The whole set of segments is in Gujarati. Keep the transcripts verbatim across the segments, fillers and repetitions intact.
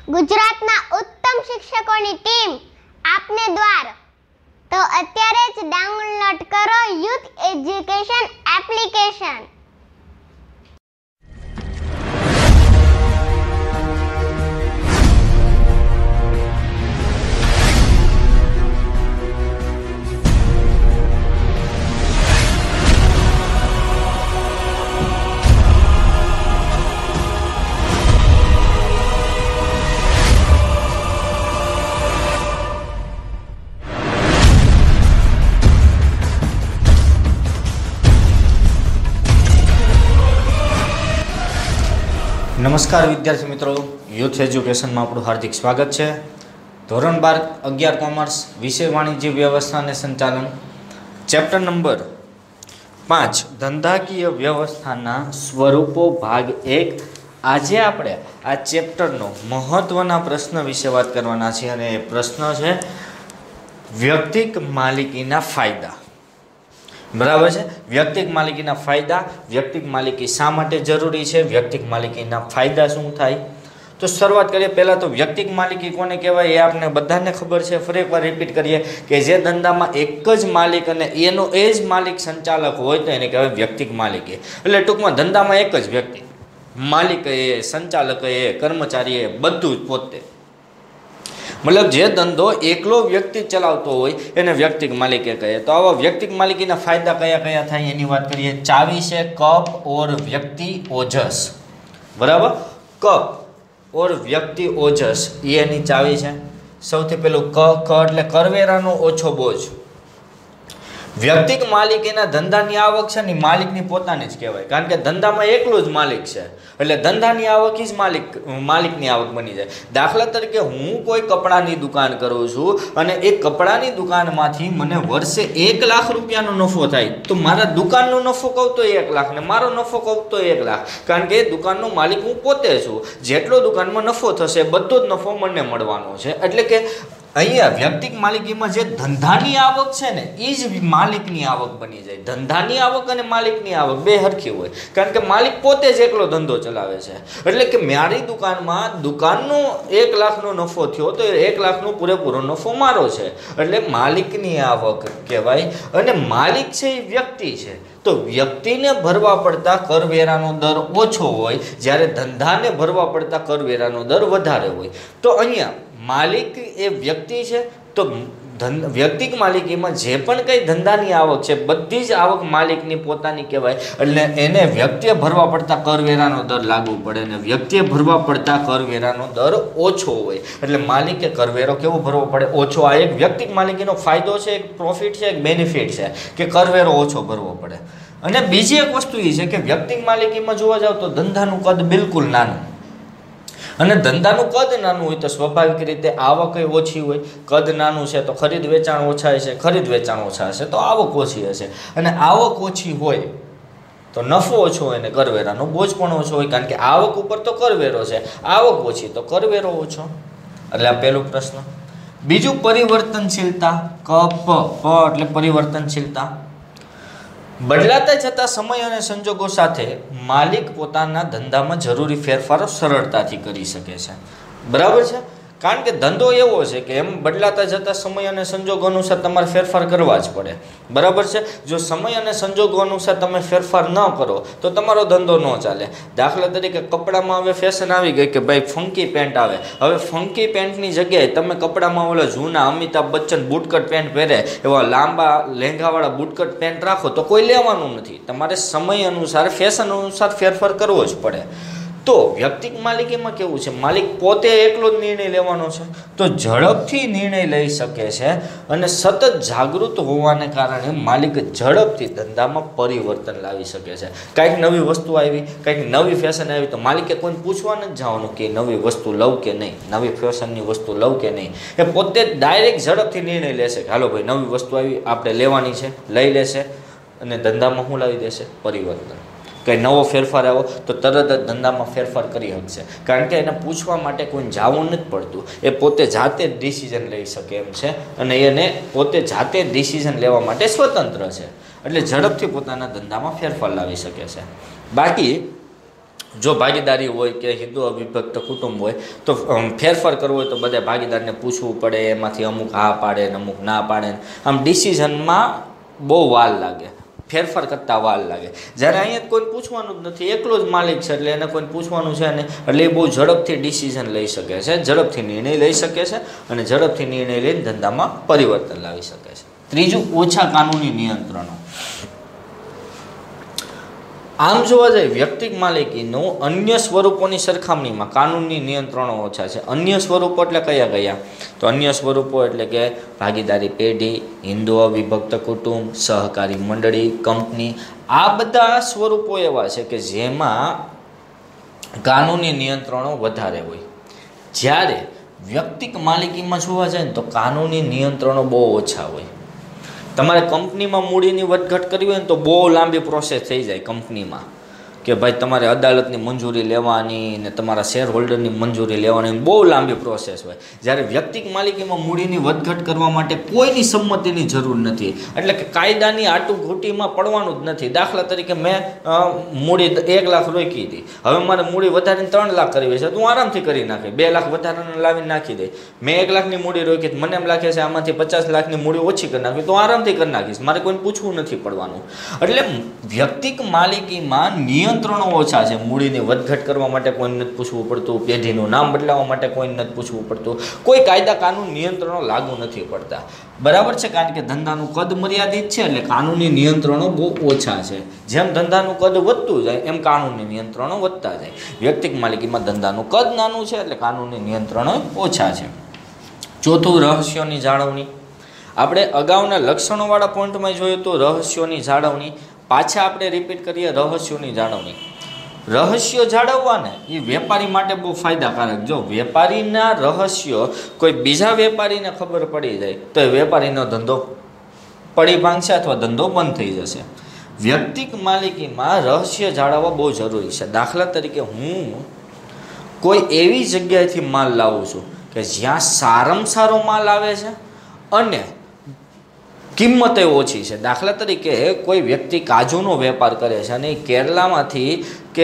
ગુજરાતના ઉત્તમ શિક્ષકોની ટીમ આપને દ્વાર। તો અત્યારે જ ડાઉનલોડ કરો યુથ એજ્યુકેશન એપ્લિકેશન। नमस्कार विद्यार्थी मित्रों, यूथ एज्युकेशन में आपणुं हार्दिक स्वागत है। धोरण बार अगियार कॉमर्स विषय वाणिज्य व्यवस्था ने संचालन चैप्टर नंबर पांच धंधाकीय व्यवस्थाना स्वरूपों भाग एक। आज आपणे आ चैप्टरनो महत्वना प्रश्न विषे बात करवाना छे अने प्रश्न है व्यक्तिक मालिकीना फायदा। बराबर है। व्यक्तिक मालिकीना फायदा, व्यक्तिक मालिकी शा माटे जरूरी है, व्यक्तिक मालिकीना फायदा शुं थाय। तो शुरुआत करिए। पहला तो व्यक्तिक मालिकी कोने कहेवाय ए आपने बधाने खबर है। फरी एक बार रिपीट करिए कि जे धंधामां एक ज मालिक अने एनो ए ज मालिक संचालक होय तो एने कहेवाय व्यक्तिक मालिकी। एटले टूंकमां धंधामां एक ज व्यक्ति मालिक ए, संचालक ए, कर्मचारी ए, बधुं ज पोते। मतलब जे धंधो एकलो व्यक्ति चलावतो होय एने व्यक्तिक मालिकी कहे। तो आवा व्यक्तिक मालिकीना फायदा कया कया थाय एनी वात करीए। चावी छे कप और व्यक्ति ओजस। बराबर। कप और व्यक्ति ओजस ए एनी चावी छे। सौथी पहेलुं क क એટલે કરવેરાનો ઓછો બોજ। व्यक्तिक मालिकीना धंधानी आवक छे ने मालिकनी पोतानी ज कहेवाय, कारण के धंधामां एकलो ज मालिक छे એટલે धंधानी आवक ज मालिक मालिकनी आवक बनी जाय। दाखला तरीके हूँ कोई कपड़ानी दुकान करूँ छूं अने ए कपड़ानी दुकानमांथी मने वर्षे एक लाख रूपियानो नफो थाय तो मारा दुकाननो नफो कहूं तो एक लाख ने मारो नफो कहूं तो एक लाख, कारण के दुकाननो मालिक हूँ पोते छूं। जेटलो दुकानमां नफो थशे बधो ज नफो मने मळवानो छे। એટલે કે अहींया व्यक्तिक मालिकीमां जे धंधानी आवक छे ने ई ज मालिकनी आवक बनी जाय। धंधानी आवक अने मालिकनी आवक बे हरखी होय, कारण के मालिक पोते ज एकलो धंधो चलावे छे। એટલે કે मारी दुकानमां दुकाननो एक लाखनो नफो थयो तो एक लाखनो पूरेपूरो नफो मारो छे, એટલે मालिकनी आवक कहेवाय। अने मालिक छे ई व्यक्ति छे तो व्यक्तिने भरवा पड़ता करवेरानो दर ओछो होय, ज्यारे धंधाने भरवा पड़ता करवेरानो दर वधारे होय। तो अहींया मालिक ए व्यक्ति है तो व्यक्तिक मालिकी में जे पण कई धंधानी आवक है बधी ज आवक मालिकनी पोतानी कहेवाय। એટલે એને વ્યક્તિએ ભરવા પડતા કરવેરાનો દર લાગુ પડે ને વ્યક્તિએ ભરવા પડતા કરવેરાનો દર ઓછો હોય, એટલે માલિકે કરવેરો કેવો ભરવો પડે? ઓછો। આ એક વ્યક્તિક માલિકીનો ફાયદો છે, એક પ્રોફિટ છે, એક બેનિફિટ છે કે કરવેરો ઓછો ભરવો પડે। અને બીજી એક વસ્તુ એ છે કે વ્યક્તિક માલિકીમાં જોવા જાવ તો ધંધાનું કદ બિલકુલ નાનું અને ધંધાનું કદ નાનું હોય તો સ્વાભાવિક રીતે આવક ઓછી હોય। કદ નાનું છે તો ખરીદ વેચાણ ઓછા હશે, ખરીદ વેચાણ ઓછા હશે તો આવક ઓછી હશે, અને આવક ઓછી હોય તો નફો ઓછો હોય ને કરવેરાનો બોજ પણ ઓછો હોય, કારણ કે આવક ઉપર તો કરવેરો છે, આવક ઓછી તો કરવેરો ઓછો। એટલે આ પહેલો પ્રશ્ન। બીજું પરિવર્તનશીલતા। ક પ પ એટલે પરિવર્તનશીલતા। बदलाता जता समय और संजोगों साथे मालिक पोताना धंधा में जरूरी फेरफारो सरलताथी करी सके छे। बराबर है, कारण के धंधो एवो छे कि एम बदलाता जता समय और संजोगों अनुसार तमारे फेरफार करवा ज पड़े। बराबर है। जो समय और संजोगों अनुसार तमे फेरफार न करो तो तमारो धंधो न चाले। दाखला तरीके कपड़ा में हवे फैशन आवी गई कि भाई फंकी पेंट आवे, हवे फंकी पेंटनी जग्याए तमे कपड़ा में ओला जूना अमिताभ बच्चन बूटकट पेंट पहरे एवा लांबा लेंघावाळा बूटकट पेंट राखो तो कोई लेवानुं नथी। तमारे समय अनुसार फैशन अनुसार फेरफार करवो ज पड़े। तो व्यक्तिक मालिकी में केवुं छे, मालिक पोते एकलो निर्णय लेवानो छे तो झड़पथी निर्णय लई शके छे अने सतत जागृत होवाने कारणे मालिक झड़पथी धंधामां परिवर्तन लावी शके छे। कांईक नवी वस्तु आवी, कांईक नवी फैशन आवी तो मालिके कोઈને पूछवा न जवानुं कि नवी वस्तु लव के नहीं, नवी फैशननी वस्तु लव के नहीं। ए पोते डायरेक्ट झड़पथी निर्णय लेशे कि हालो भाई नवी वस्तु आवी आपणे लेवानी छे, लई लेशे अने धंधामां शुं लावी देशे? परिवर्तन। कई नवो फेरफार आव्यो तो तरत ज धंधामां फेरफार करी शकशे, कारण के एने पूछवा माटे कोઈને जावुं नथी पड़तुं। ए पोते जाते ज डिसिजन लई शके एम छे अने एने पोते जाते डिसिजन लेवा माटे स्वतंत्र छे, એટલે ઝડપથી પોતાના ધંધામાં ફેરફાર લાવી શકે છે। બાકી જો ભાગીદારી હોય કે હિન્દુ અવિભક્ત કુટુંબ હોય તો ફેરફાર કરવો હોય તો બધા ભાગીદારને પૂછવું પડે, એમાંથી અમુક હા પાડે ને અમુક ના પાડે. આમ ડિસિઝનમાં બહુ વાર લાગે, ફેરફાર કરતાં વાર લાગે. જ્યારે અહીંયા કોઈ પૂછવાનું જ નથી, એકલો જ માલિક છે એટલે એને કોઈ પૂછવાનું છે ને, એટલે એ બહુ ઝડપથી ડિસિઝન લઈ શકે છે, ઝડપથી નિર્ણય લઈ શકે છે અને ઝડપથી નિર્ણય લઈને ધંધામાં પરિવર્તન લાવી શકે છે. ત્રીજું, ઓછા કાનૂની નિયંત્રણો. આમ જોવા જાય વ્યક્તિગત માલિકીનું અન્ય સ્વરૂપોની સરખામણીમાં કાનૂની નિયંત્રણો ઓછા છે. અન્ય સ્વરૂપો એટલે કયા કયા? તો અન્ય સ્વરૂપો એટલે કે ભાગીદારી પેઢી, હિન્દુ અવિભક્ત કુટુંબ, સહકારી મંડળી, કંપની, આ બધા સ્વરૂપો એવા છે કે જેમાં કાનૂની નિયંત્રણો વધારે હોય. જ્યારે વ્યક્તિગત માલિકીમાં જોવા જાય ને તો કાનૂની નિયંત્રણો બહુ ઓછા હોય. તમારે કંપનીમાં મૂડીની વધઘટ કરવી હોય ને તો બહુ લાંબી પ્રોસેસ થઈ જાય કંપનીમાં, કે ભાઈ તમારે અદાલતની મંજૂરી લેવાની ને તમારા શેર હોલ્ડરની મંજૂરી લેવાની, બહુ લાંબી પ્રોસેસ હોય. જ્યારે વ્યક્તિગત માલિકીમાં મૂડીની વધઘટ કરવા માટે કોઈની સંમતિની જરૂર નથી, એટલે કે કાયદાની આટુઘૂટીમાં પડવાનું જ નથી. દાખલા તરીકે મેં મૂડી એક લાખ રોકી હતી, હવે મારે મૂડી વધારીને ત્રણ લાખ કરવી છે તો હું આરામથી કરી નાખી, બે લાખ વધારાને લાવીને નાખી દઈ. મેં એક લાખની મૂડી રોકી, મને એમ લાગે છે આમાંથી પચાસ લાખની મૂડી ઓછી કરી નાખી તો આરામથી કરી નાખીશ, મારે કોઈને પૂછવું નથી પડવાનું. એટલે વ્યક્તિગત માલિકીમાં નિયંત્રણો ઓછા છે. મૂડીની વધઘટ કરવા માટે કોઈને નથી પૂછવું પડતું, પેઢીનું નામ બદલાવવા માટે કોઈને નથી પૂછવું પડતું, કોઈ કાયદા કાનૂન નિયંત્રણો લાગુ નથી પડતા. બરાબર છે, કારણ કે ધંધાનું કદ મર્યાદિત છે એટલે કાનૂની નિયંત્રણો બહુ ઓછા છે. જેમ ધંધાનું કદ વધતું જાય એમ કાનૂની નિયંત્રણો વધતા જાય. વ્યક્તિગત માલિકીમાં ધંધાનું કદ નાનું છે એટલે કાનૂની નિયંત્રણો ઓછા છે. ચોથું, રહસ્યોની જાળવણી. આપણે અગાઉના લક્ષણોવાળા પોઈન્ટમાં જોયું તો રહસ્યોની જાળવણી. પાછા આપણે રિપીટ કરીએ, રહસ્યોની જાળવણી. રહસ્યો જાળવવાને એ વેપારી માટે બહુ ફાયદાકારક. જો વેપારીના રહસ્યો કોઈ બીજા વેપારીને ખબર પડી જાય તો એ વેપારીનો ધંધો પડી ભાંગશે અથવા ધંધો બંધ થઈ જશે. વ્યક્તિગત માલિકીમાં રહસ્ય જાળવવા બહુ જરૂરી છે. દાખલા તરીકે હું કોઈ એવી જગ્યાએથી માલ લાવું છું કે જ્યાં સારામાં સારો માલ આવે છે અને કિંમતે ઓછી છે. દાખલા તરીકે કોઈ વ્યક્તિ કાજુનો વેપાર કરે છે અને એ કેરલામાંથી કે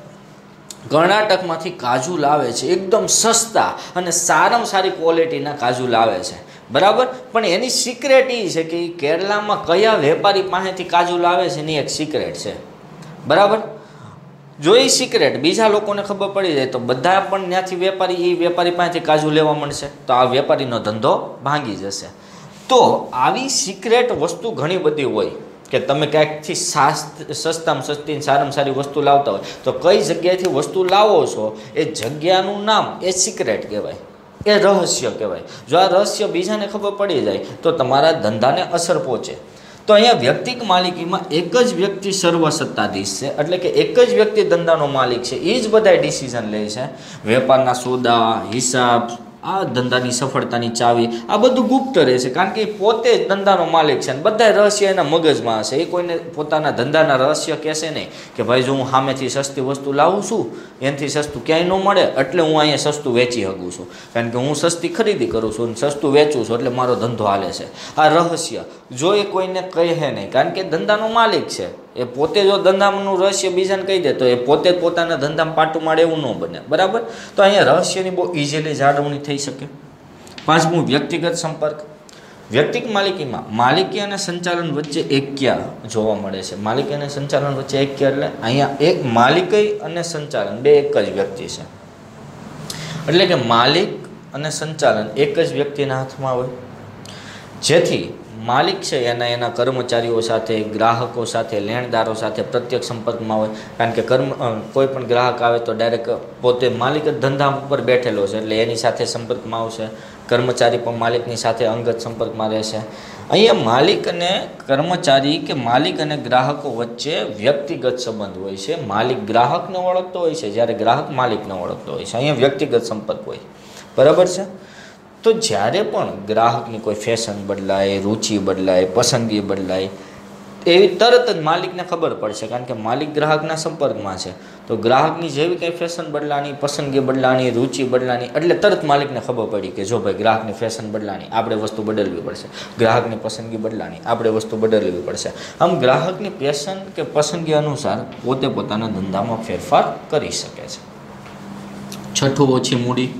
કર્ણાટકમાંથી કાજુ લાવે છે, એકદમ સસ્તા અને સારામાં સારી ક્વોલિટીના કાજુ લાવે છે, બરાબર. પણ એની સિક્રેટ એ છે કે એ કેરલામાં કયા વેપારી પાસેથી કાજુ લાવે છે એની એક સિક્રેટ છે, બરાબર. જો એ સિક્રેટ બીજા લોકોને ખબર પડી જાય તો બધા પણ ત્યાંથી વેપારી એ વેપારી પાસેથી કાજુ લેવા મળશે, તો આ વેપારીનો ધંધો ભાંગી જશે. તો આવી સિક્રેટ વસ્તુ ઘણી બધી હોય કે તમે ક્યાંકથી સસ્તામાં સસ્તી સારામાં સારી વસ્તુ લાવતા હોય તો કઈ જગ્યાએથી વસ્તુ લાવો છો એ જગ્યાનું નામ એ સિક્રેટ કહેવાય, એ રહસ્ય કહેવાય. જો આ રહસ્ય બીજાને ખબર પડી જાય તો તમારા ધંધાને અસર પહોંચે. તો અહીંયા વ્યક્તિગત માલિકીમાં એક જ વ્યક્તિ સર્વસત્તાધીશ છે, એટલે કે એક જ વ્યક્તિ ધંધાનો માલિક છે, એ જ બધા ડિસિઝન લે છે. વેપારના સોદા, હિસાબ, આ ધંધાની સફળતાની ચાવી, આ બધું ગુપ્ત રહેશે કારણ કે એ પોતે જ ધંધાનો માલિક છે અને બધા રહસ્ય એના મગજમાં હશે. એ કોઈને પોતાના ધંધાના રહસ્ય કહેશે નહીં કે ભાઈ જો હું સામેથી સસ્તી વસ્તુ લાવું છું એનાથી સસ્તું ક્યાંય ન મળે એટલે હું અહીંયા સસ્તું વેચી શકું છું, કારણ કે હું સસ્તી ખરીદી કરું છું અને સસ્તું વેચું છું એટલે મારો ધંધો હાલે છે. આ રહસ્ય જો એ કોઈને કહે નહીં કારણ કે ધંધાનો માલિક છે, એ પોતે જો ધંધાનું રહસ્ય બીજાને કહી દે તો એ પોતે જ પોતાના ધંધામાં પાટું મારે એવું ન બને, બરાબર. તો અહીંયા રહસ્યની બહુ ઇઝીલી જાળવણી થઈ શકે. પાંચમું, વ્યક્તિગત સંપર્ક. વ્યક્તિગત માલિકીમાં માલિકી અને સંચાલન વચ્ચે એક્ય જોવા મળે છે. માલિકી અને સંચાલન વચ્ચે એક્ય એટલે અહીંયા એક માલિકી અને સંચાલન બે એક જ વ્યક્તિ છે, એટલે કે માલિક અને સંચાલન એક જ વ્યક્તિના હાથમાં હોય, જેથી માલિક છે એના એના કર્મચારીઓ સાથે, ગ્રાહકો સાથે, લેણદારો સાથે પ્રત્યક્ષ સંપર્કમાં હોય. કારણ કે કર્મ કોઈ પણ ગ્રાહક આવે તો ડાયરેક્ટ પોતે માલિક જ ધંધા ઉપર બેઠેલો છે એટલે એની સાથે સંપર્કમાં આવશે. કર્મચારી પણ માલિકની સાથે અંગત સંપર્કમાં રહેશે. અહીંયા માલિક અને કર્મચારી કે માલિક અને ગ્રાહકો વચ્ચે વ્યક્તિગત સંબંધ હોય છે. માલિક ગ્રાહકને ઓળખતો હોય છે જ્યારે ગ્રાહક માલિકને ઓળખતો હોય છે. અહીંયા વ્યક્તિગત સંપર્ક હોય, બરાબર છે. તો જ્યારે પણ ગ્રાહકની કોઈ ફેશન બદલાય, રુચિ બદલાય, પસંદગી બદલાય, એવી તરત જ માલિકને ખબર પડશે, કારણ કે માલિક ગ્રાહકના સંપર્કમાં છે. તો ગ્રાહકની જેવી કંઈ ફેશન બદલાની, પસંદગી બદલાની, રુચિ બદલાની, એટલે તરત માલિકને ખબર પડી કે જો ભાઈ ગ્રાહકની ફેશન બદલાની, આપણે વસ્તુ બદલવી પડશે. ગ્રાહકની પસંદગી બદલાની, આપણે વસ્તુ બદલવી પડશે. આમ ગ્રાહકની ફેશન કે પસંદગી અનુસાર પોતે પોતાના ધંધામાં ફેરફાર કરી શકે છે. છઠ્ઠું, ઓછી મૂડી.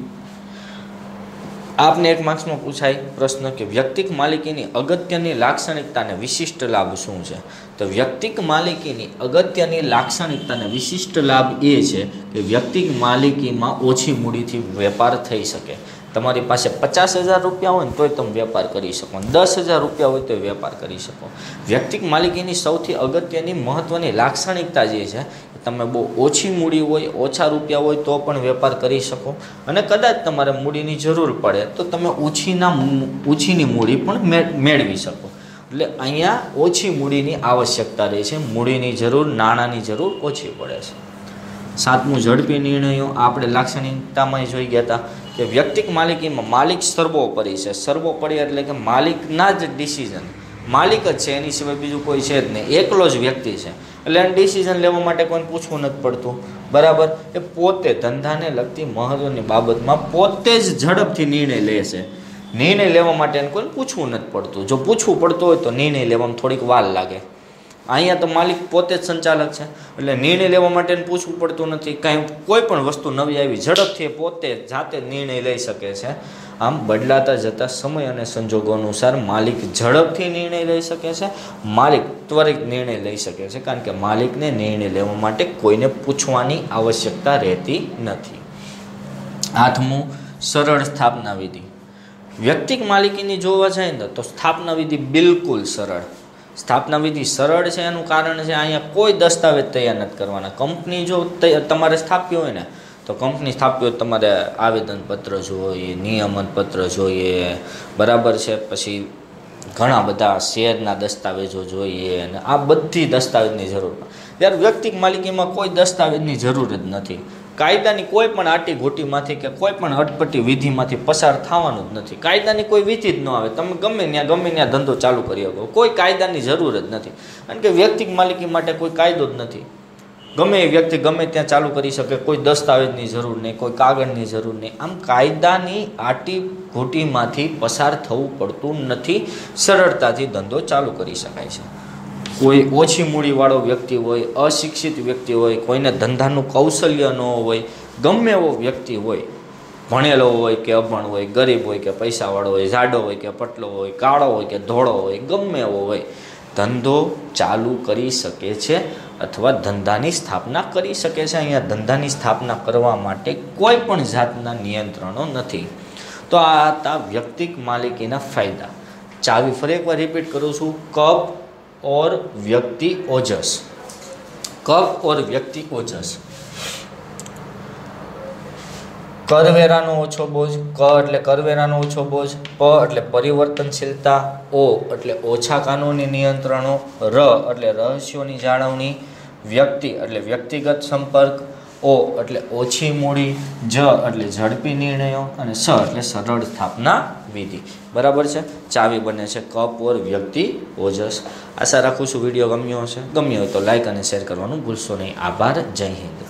આપને એક માર્ક્સમાં પૂછાય પ્રશ્ન કે વ્યક્તિક માલિકીની અગત્યની લાક્ષણિકતા અને વિશિષ્ટ લાભ શું છે? તો વ્યક્તિક માલિકીની અગત્યની લાક્ષણિકતા અને વિશિષ્ટ લાભ એ છે કે વ્યક્તિક માલિકીમાં ઓછી મૂડીથી વેપાર થઈ શકે. તમારી પાસે પચાસ હજાર રૂપિયા હોય ને તોય તમે વેપાર કરી શકો, દસ હજાર રૂપિયા હોય તોય વેપાર કરી શકો. વ્યક્તિક માલિકીની સૌથી અગત્યની મહત્ત્વની લાક્ષણિકતા જે છે, તમે બહુ ઓછી મૂડી હોય, ઓછા રૂપિયા હોય તો પણ વેપાર કરી શકો, અને કદાચ તમારે મૂડીની જરૂર પડે તો તમે ઓછીના ઓછીની મૂડી પણ મેળવી શકો. એટલે અહીંયા ઓછી મૂડીની આવશ્યકતા રહે છે, મૂડીની જરૂર, નાણાંની જરૂર ઓછી પડે છે. સાતમું, ઝડપી નિર્ણયો. આપણે લાક્ષણિકતામાં જોઈ ગયા હતા કે વ્યક્તિક માલિકીમાં માલિક સર્વોપરી છે. સર્વોપરી એટલે કે માલિકના જ ડિસિઝન, માલિક જ છે, એની સિવાય બીજું કોઈ છે જ નહીં, એકલો જ વ્યક્તિ છે. એટલે એને ડિસિઝન લેવા માટે કોઈને પૂછવું નથી પડતું, બરાબર. એ પોતે ધંધાને લગતી મહત્ત્વની બાબતમાં પોતે જ ઝડપથી નિર્ણય લે છે. નિર્ણય લેવા માટે એને કોઈને પૂછવું નથી પડતું. જો પૂછવું પડતું હોય તો નિર્ણય લેવામાં થોડીક વાર લાગે. અહીંયા તો માલિક પોતે જ સંચાલક છે, એટલે નિર્ણય લેવા માટે એને પૂછવું પડતું નથી. કાંઈ કોઈ પણ વસ્તુ નવી આવી ઝડપથી પોતે જાતે નિર્ણય લઈ શકે છે. આમ બદલાતા જતા સમય અને સંજોગો અનુસાર માલિક ઝડપથી નિર્ણય લઈ શકે છે, માલિક ત્વરિત નિર્ણય લઈ શકે છે, કારણ કે માલિકને નિર્ણય લેવા માટે કોઈને પૂછવાની આવશ્યકતા રહેતી નથી. આઠમું, સરળ સ્થાપના વિધિ. વ્યક્તિક માલિકીની જોવા જાય ને તો સ્થાપના વિધિ બિલકુલ સરળ. સ્થાપના વિધિ સરળ છે એનું કારણ છે અહીંયા કોઈ દસ્તાવેજ તૈયાર નથી કરવાના. કંપની જો તમારે સ્થાપવી હોય ને તો કંપની સ્થાપવી હોય તમારે આવેદનપત્ર જોઈએ, નિયમનપત્ર જોઈએ, બરાબર છે, પછી ઘણા બધા શેરના દસ્તાવેજો જોઈએ, અને આ બધી દસ્તાવેજની જરૂર. ત્યારે વ્યક્તિક માલિકીમાં કોઈ દસ્તાવેજની જરૂર જ નથી. કાયદાની કોઈ પણ આટી ઘૂંટીમાંથી કે કોઈ પણ અટપટી વિધિમાંથી પસાર થવાનું જ નથી. કાયદાની કોઈ વિધિ જ ન આવે, તમે ગમે ત્યાં ગમે ત્યાં ધંધો ચાલુ કરી શકો, કોઈ કાયદાની જરૂર જ નથી. કારણ કે વ્યક્તિક માલિકી માટે કોઈ કાયદો જ નથી. ગમે એ વ્યક્તિ ગમે ત્યાં ચાલુ કરી શકે, કોઈ દસ્તાવેજની જરૂર નહીં, કોઈ કાગળની જરૂર નહીં. આમ કાયદાની આટી ઘૂંટીમાંથી પસાર થવું પડતું નથી, સરળતાથી ધંધો ચાલુ કરી શકાય છે. કોઈ ઓછી મૂડીવાળો વ્યક્તિ હોય, અશિક્ષિત વ્યક્તિ હોય, કોઈને ધંધાનું કૌશલ્ય ન હોય, ગમે એવો વ્યક્તિ હોય, ભણેલો હોય કે અભણ હોય, ગરીબ હોય કે પૈસાવાળો હોય, જાડો હોય કે પટલો હોય, કાળો હોય કે ધોળો હોય, ગમે એવો હોય, ધંધો ચાલુ કરી શકે છે અથવા ધંધાની સ્થાપના કરી શકે છે. અહીંયા ધંધાની સ્થાપના કરવા માટે કોઈ પણ જાતના નિયંત્રણો નથી. તો આ હતા વ્યક્તિક માલિકીના ફાયદા. ચાવી ફરી એકવાર રિપીટ કરું છું. કપ और व्यक्ति ओजस. कप और व्यक्ति ओजस. કરવેરાનો ઓછો બોજ. ક એટલે કરવેરાનો ઓછો બોજ. પ એટલે પરિવર્તનશીલતા. ઓ એટલે ઓછા કાનૂની નિયંત્રણો. ર એટલે રહસ્યોની જાળવણી. વ્યક્તિ એટલે વ્યક્તિગત સંપર્ક. ઓ એટલે ઓછી મૂડી. જ એટલે ઝડપી નિર્ણયો. અને સ એટલે સરળ સ્થાપના વિધિ. બરાબર છે. ચાવી બને છે કપ ઓર વ્યક્તિ ઓજસ. આશા રાખું છું વિડીયો ગમ્યો હશે. ગમ્યો હોય તો લાઈક અને શેર કરવાનું ભૂલશો નહીં. આભાર. જય હિન્દ.